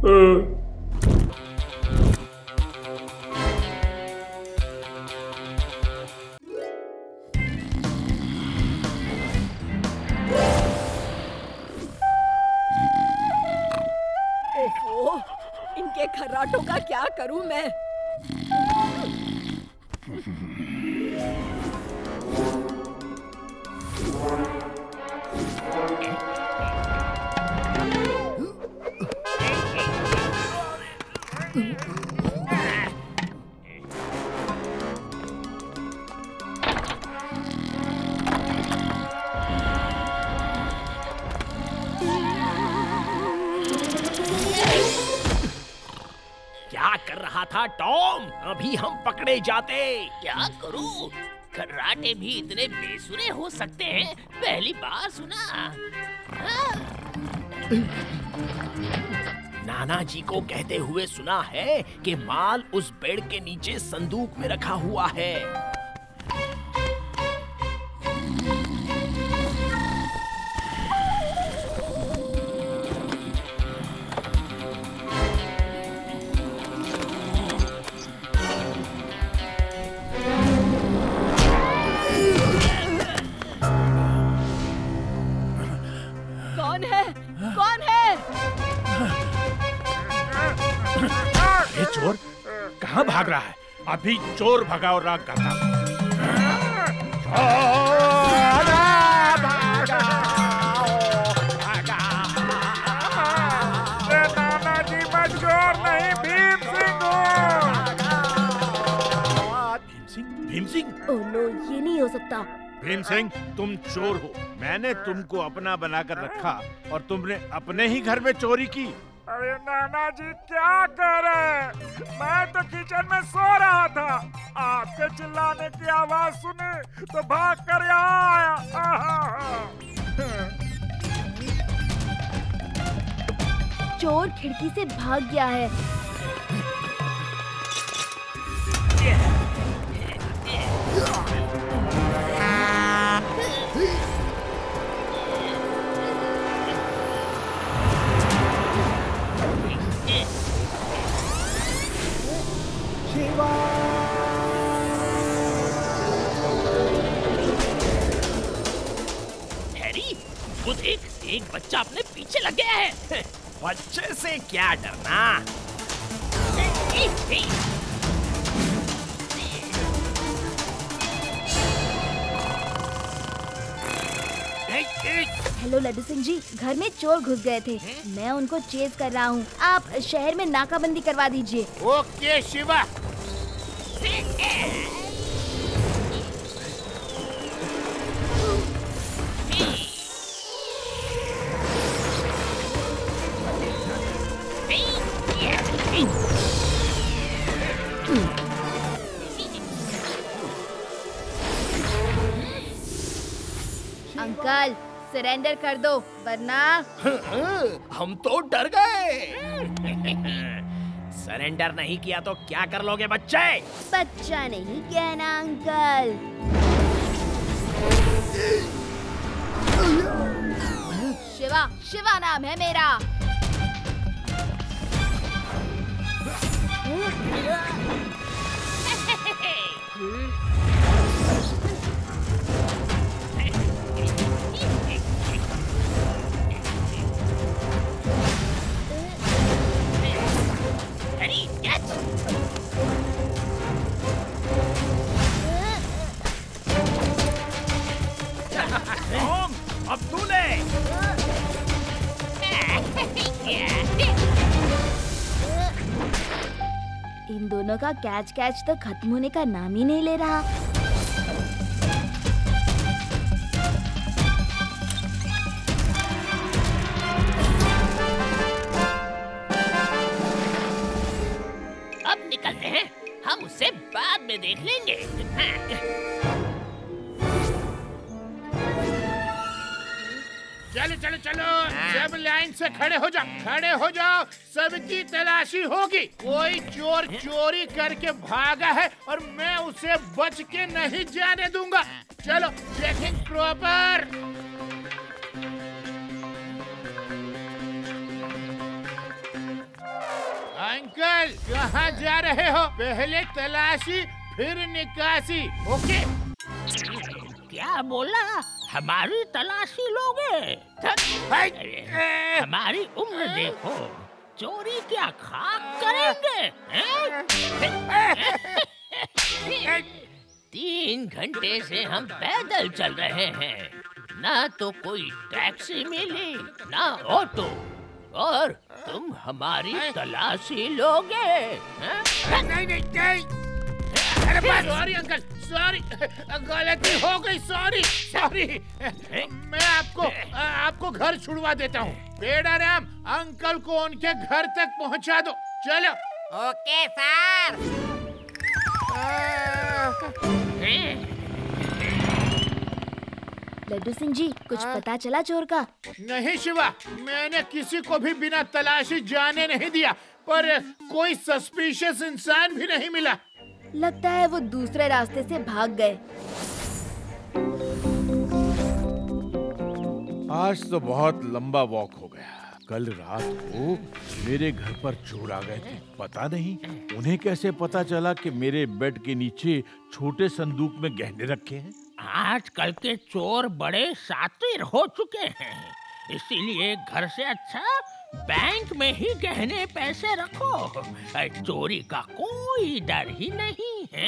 ओफो, इनके खर्राटों का क्या करूं मैं? क्या कर रहा था टॉम? अभी हम पकड़े जाते। क्या करूं? खर्राटे भी इतने बेसुरे हो सकते हैं, पहली बार सुना। नाना जी को कहते हुए सुना है कि माल उस बेड के नीचे संदूक में रखा हुआ है। कौन है? कौन है? ये चोर कहाँ भाग रहा है? अभी चोर भगाओ राग करता। नाना जी मैं चोर नहीं, भीम सिंह हूँ। भीम सिंह? भीम सिंह? ओह नो, ये नहीं हो सकता। भीम सिंह, तुम चोर हो। मैंने तुमको अपना बनाकर रखा और तुमने अपने ही घर में चोरी की। अरे नाना जी क्या कर रहे हैं? मैं तो किचन में सो रहा था, आपके चिल्लाने की आवाज सुनी तो भाग कर यहाँ आया। चोर खिड़की से भाग गया है। हैरी, वो देख, एक बच्चा अपने पीछे लग गया है। बच्चे से क्या डरना? हेलो लड्डू सिंह जी, घर में चोर घुस गए थे। मैं उनको चेज कर रहा हूँ। आप शहर में नाकाबंदी करवा दीजिए। ओके शिवा। अंकल सरेंडर कर दो वरना। हम तो डर गए। सरेंडर नहीं किया तो क्या कर लोगे बच्चे? बच्चा नहीं कहना अंकल। शिवा, शिवा नाम है मेरा। टॉम, अब तू ले। इन दोनों का कैच कैच तो खत्म होने का नाम ही नहीं ले रहा। अब निकलते हैं, हम उसे बाद में देख लेंगे। चलो चलो चलो, सब लाइन से खड़े हो जाओ, खड़े हो जाओ। सबकी तलाशी होगी। कोई चोर चोरी करके भागा है और मैं उसे बच के नहीं जाने दूंगा। चलो चेकिंग प्रॉपर। अंकल कहाँ जा रहे हो? पहले तलाशी फिर निकासी। ओके। क्या बोला? हमारी तलाशी लोगे? हमारी उम्र देखो, चोरी क्या खाक करेंगे? 3 घंटे से हम पैदल चल रहे हैं, ना तो कोई टैक्सी मिली ना ऑटो, और तुम हमारी तलाशी लोगे? नहीं। सॉरी अंकल, सॉरी, गलती हो गई, सॉरी। मैं आपको घर छुड़वा देता हूँ। बेड़ा राम, अंकल को उनके घर तक पहुँचा दो। चलो। Okay sir. लड्डू सिंह जी, कुछ पता चला चोर का? नहीं शिवा, मैंने किसी को भी बिना तलाशी जाने नहीं दिया, पर कोई सस्पिशियस इंसान भी नहीं मिला। लगता है वो दूसरे रास्ते से भाग गए। आज तो बहुत लंबा वॉक हो गया। कल रात को मेरे घर पर चोर आ गए थे। पता नहीं उन्हें कैसे पता चला कि मेरे बेड के नीचे छोटे संदूक में गहने रखे हैं। आजकल के चोर बड़े शातिर हो चुके हैं, इसीलिए घर से अच्छा बैंक में ही गहने पैसे रखो। चोरी का कोई डर ही नहीं है।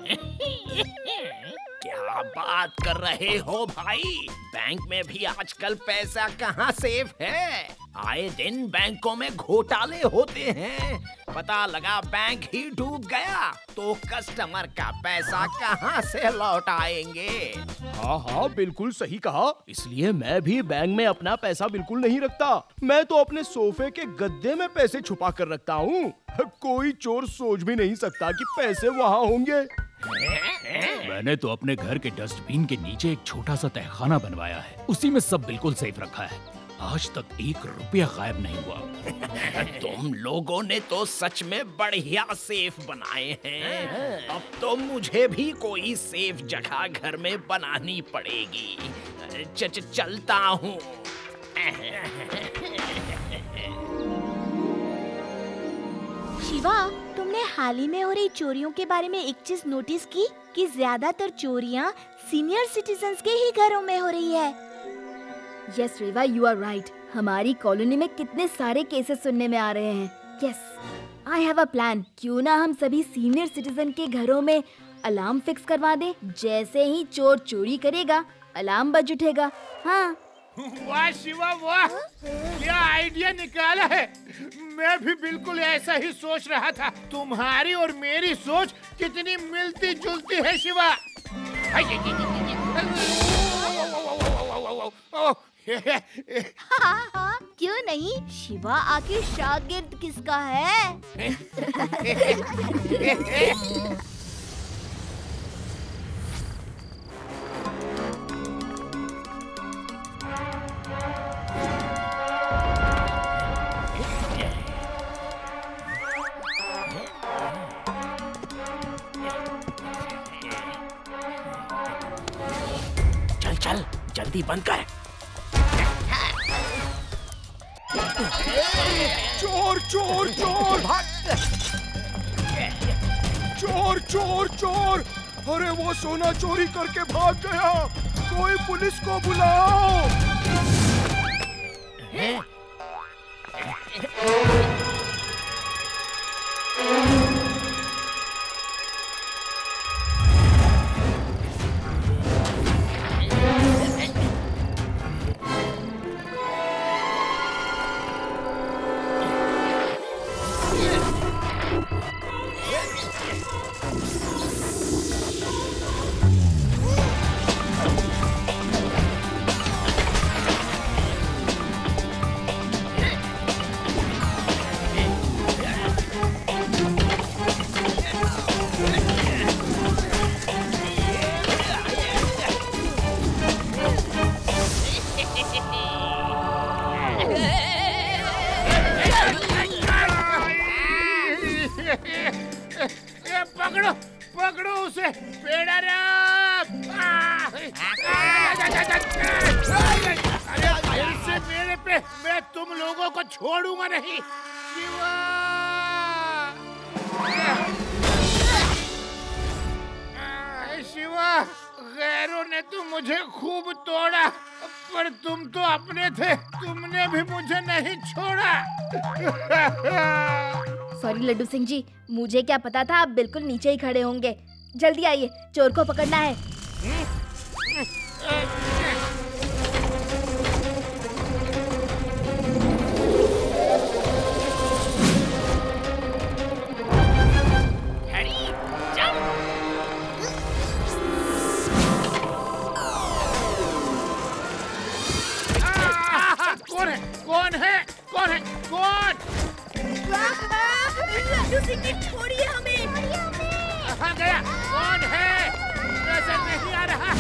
क्या बात कर रहे हो भाई? बैंक में भी आजकल पैसा कहाँ सेफ है? आए दिन बैंकों में घोटाले होते हैं। पता लगा बैंक ही डूब गया तो कस्टमर का पैसा कहाँ से लौट आएंगे? हाँ, बिल्कुल सही कहा। इसलिए मैं भी बैंक में अपना पैसा बिल्कुल नहीं रखता। मैं तो अपने सोफे के गद्दे में पैसे छुपा कर रखता हूँ। कोई चोर सोच भी नहीं सकता कि पैसे वहाँ होंगे। मैंने तो अपने घर के डस्टबिन के नीचे एक छोटा सा तहखाना बनवाया है, उसी में सब बिल्कुल सेफ रखा है। आज तक 1 रुपया गायब नहीं हुआ। तुम लोगों ने तो सच में बढ़िया सेफ बनाए हैं। अब तो मुझे भी कोई सेफ जगह घर में बनानी पड़ेगी। चलता हूँ। शिवा, तुमने हाल ही में हो रही चोरियों के बारे में एक चीज नोटिस की कि ज्यादातर चोरियां सीनियर सिटीजन्स के ही घरों में हो रही है। Yes Reva, you are right. हमारी कॉलोनी में कितने सारे केसेस सुनने में आ रहे हैं। Yes, I have a plan. क्यों ना हम सभी सीनियर सिटीजन के घरों में अलार्म फिक्स करवा दें। जैसे ही चोर चोरी करेगा, अलार्म बज उठेगा। हाँ। वाह शिवा वाह, क्या आइडिया निकाला है। मैं भी बिल्कुल ऐसा ही सोच रहा था। तुम्हारी और मेरी सोच कितनी मिलती जुलती है शिवा। हाँ, क्यों नहीं। शिवा आखिर शागिर्द किसका है? चल जल्दी बंद कर। चोर चोर चोर चोर चोर चोर! अरे वो सोना चोरी करके भाग गया। कोई पुलिस को बुलाओ। पकड़ो पकड़ो उसे। पेड़ा अरे मेरे पे, मैं तुम लोगों को छोड़ूंगा नहीं। शिवा शिवा, गैरों ने तो मुझे खूब तोड़ा, पर तुम तो अपने थे, तुमने भी मुझे नहीं छोड़ा। सॉरी लड्डू सिंह जी, मुझे क्या पता था आप बिल्कुल नीचे ही खड़े होंगे। जल्दी आइए, चोर को पकड़ना है। कौन है? कौन है? कौन? लड्डू सिंह जी, छोड़िए हमें। कहाँ गया? कौन है? नजर नहीं आ रहा।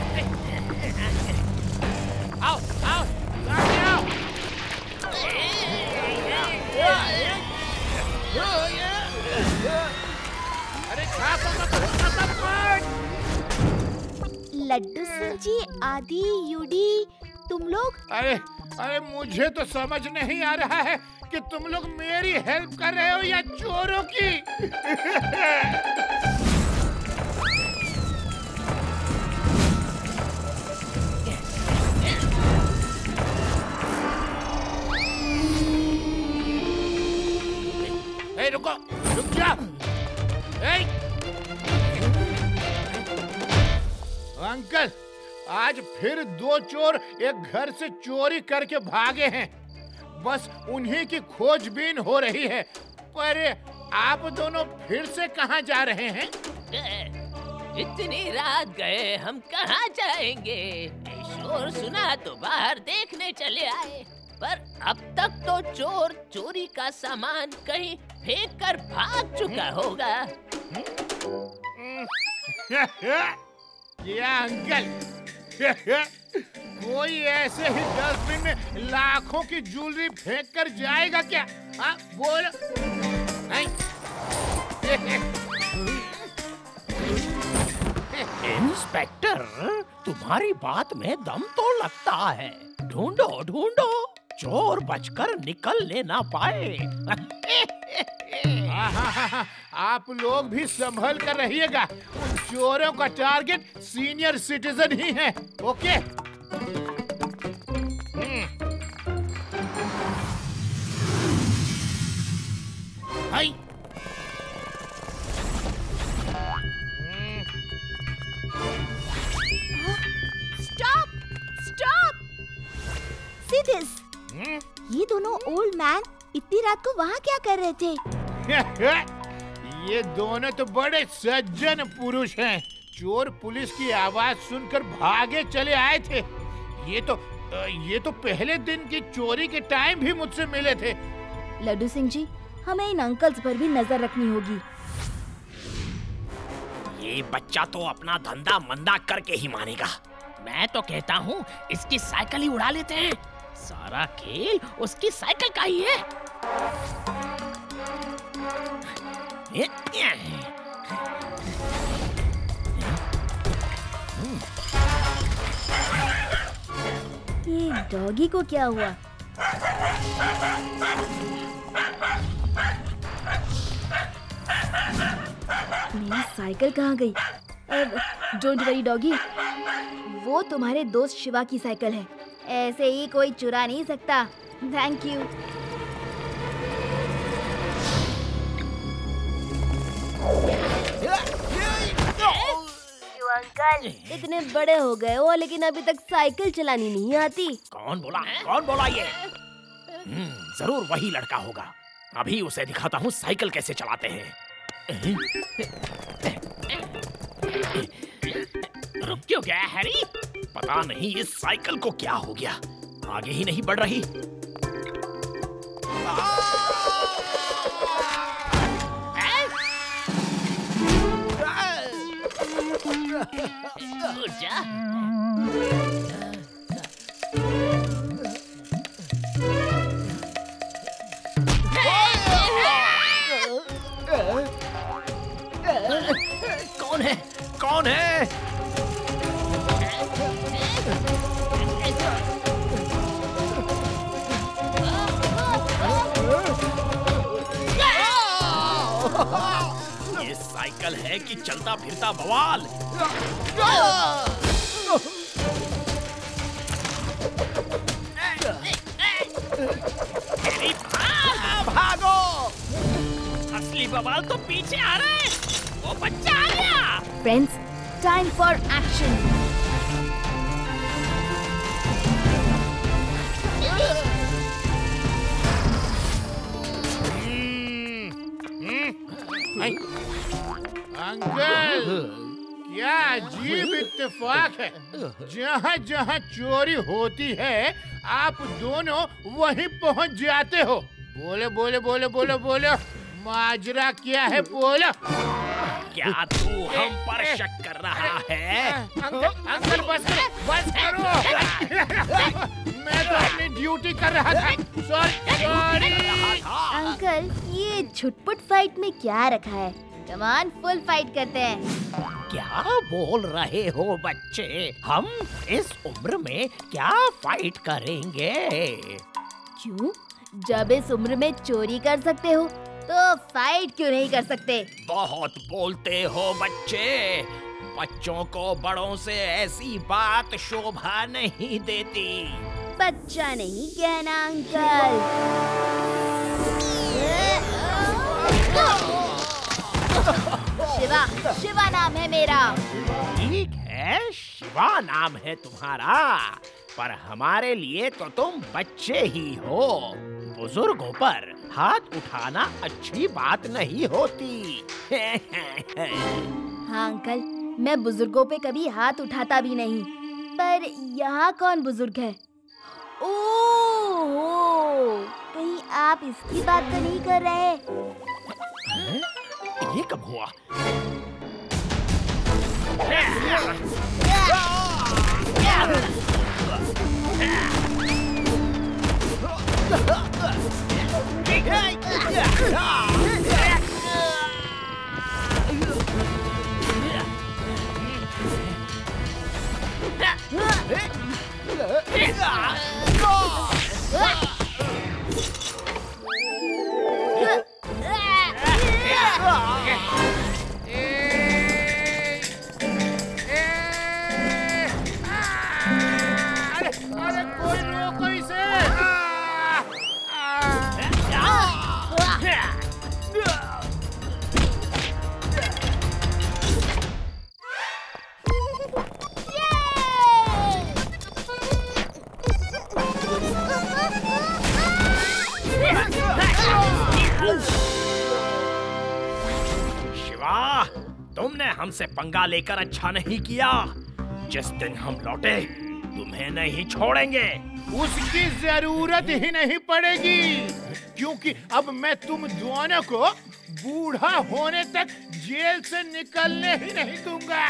आओ, आओ, सामने आओ। अरे लड्डू सिंह जी, आदि, यूडी, तुम लोग? अरे मुझे तो समझ नहीं आ रहा है कि तुम लोग मेरी हेल्प कर रहे हो या चोरों की। रुको, रुक जाओ। अंकल, आज फिर दो चोर एक घर से चोरी करके भागे हैं। बस उन्हीं की खोजबीन हो रही है। पर आप दोनों फिर से कहाँ जा रहे हैं? इतनी रात गए, हम कहाँ जाएंगे? शोर सुना तो बाहर देखने चले आए, पर अब तक तो चोर चोरी का सामान कहीं फेंक कर भाग चुका होगा। क्या अंकल? कोई ऐसे ही डस्टबिन में लाखों की ज्वेलरी फेंक कर जाएगा क्या? हाँ, बोलो। नहीं। इंस्पेक्टर, तुम्हारी बात में दम तो लगता है। ढूंढो ढूंढो, चोर बचकर निकल ना पाए। आप लोग भी संभल कर रहिएगा। उन चोरों का टारगेट सीनियर सिटीजन ही है। Okay? Hi. Stop! Stop! See this? ये दोनों ओल्ड मैन इतनी रात को वहाँ क्या कर रहे थे? ये दोनों तो बड़े सज्जन पुरुष हैं। चोर पुलिस की आवाज सुनकर भागे चले आए थे। ये तो पहले दिन की चोरी के टाइम भी मुझसे मिले थे। लड्डू सिंह जी, हमें इन अंकल्स पर भी नजर रखनी होगी। ये बच्चा तो अपना धंधा मंदा करके ही मानेगा। मैं तो कहता हूँ इसकी साइकिल ही उड़ा लेते हैं। सारा खेल उसकी साइकिल का ही है। ये डॉगी को क्या हुआ? मेरी साइकिल कहाँ गई? डोंट वरी डॉगी, वो तुम्हारे दोस्त शिवा की साइकिल है। ऐसे ही कोई चुरा नहीं सकता। Thank you. अंकल, इतने बड़े हो गए हो लेकिन अभी तक साइकिल चलानी नहीं आती। कौन बोला है? कौन बोला ये? जरूर वही लड़का होगा। अभी उसे दिखाता हूँ साइकिल कैसे चलाते हैं। रुक क्यों गया हैरी? पता नहीं इस साइकिल को क्या हो गया, आगे ही नहीं बढ़ रही। कौन है? कौन है? साइकिल है कि चलता फिरता बवाल। भागो! असली बवाल तो पीछे आ रहा है। वो बच्चा आ गया। Friends, time for action. Uncle, क्या अजीब इत्तेफाक है। जहाँ जहाँ चोरी होती है आप दोनों वहीं पहुँच जाते हो। बोले बोले बोले बोले बोले, माजरा क्या है बोलो। क्या तू हम पर शक कर रहा है? अंकल बस करो। मैं तो अपनी ड्यूटी कर रहा था। सॉरी। अंकल, ये छुटपुट फाइट में क्या रखा है? कम ऑन, फुल फाइट करते हैं। क्या बोल रहे हो बच्चे? हम इस उम्र में क्या फाइट करेंगे? क्यों? जब इस उम्र में चोरी कर सकते हो तो फाइट क्यों नहीं कर सकते? बहुत बोलते हो बच्चे। बच्चों को बड़ों से ऐसी बात शोभा नहीं देती। बच्चा नहीं कहना अंकल। शिवा, शिवा नाम है मेरा। ठीक है, शिवा नाम है तुम्हारा, पर हमारे लिए तो तुम बच्चे ही हो। बुजुर्गों पर हाथ उठाना अच्छी बात नहीं होती। हाँ अंकल, मैं बुजुर्गों पे कभी हाथ उठाता भी नहीं। पर यहाँ कौन बुजुर्ग है? ओह, कहीं आप इसकी बात तो नहीं कर रहे? ये कब हुआ? अरे कोई रोको इसे। शिवा, तुमने हमसे पंगा लेकर अच्छा नहीं किया। जिस दिन हम लौटे तुम्हें नहीं छोड़ेंगे। उसकी जरूरत ही नहीं पड़ेगी, क्योंकि अब मैं तुम दोनों को बूढ़ा होने तक जेल से निकलने ही नहीं दूंगा।